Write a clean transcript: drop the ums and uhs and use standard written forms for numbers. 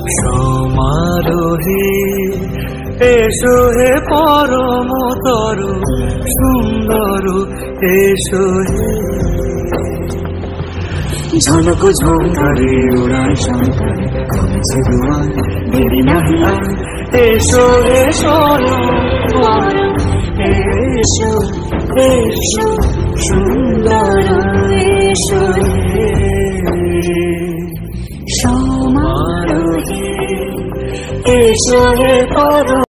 সমারোহে এসো হে পরম তরু সুন্দর এসো হে ঝলক ঝঙ্কারে উড়ায় শঙ্কারে কমেছে দুয়ার দেরি নাহি আর এসো এসো এসো এসো সুন্দর এসো হে সমারোহে এসো হে পরম